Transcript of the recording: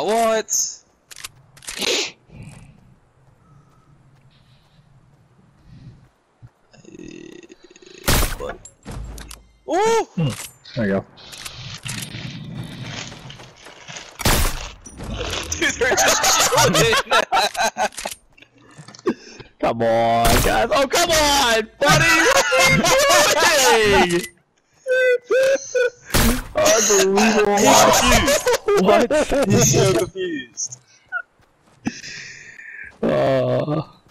what? Oh! There you go. Dude, they're just chilling. Come on, guys. Oh, come on, buddy. What are you doing? Unbelievable. He's confused. What? He's so confused. Oh.